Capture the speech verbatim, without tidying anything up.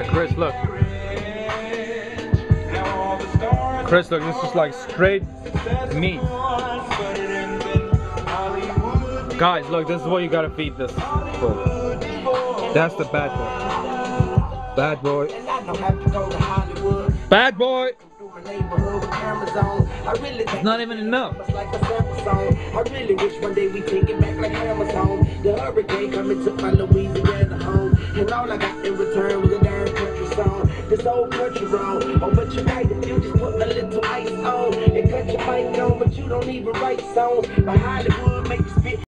Chris, look. Chris, look, this is like straight meat. Guys, look, this is what you gotta feed this for. That's the bad boy. Bad boy. Bad boy! It's not even enough. I really wish one day we take it back like Amazon. The hurricane coming took my Louisiana home, and all I got in return was a darn country song. This old country wrong. Oh, but you right if you just put a little ice on and cut your mic on, but you don't even write songs. But Hollywood make you spit.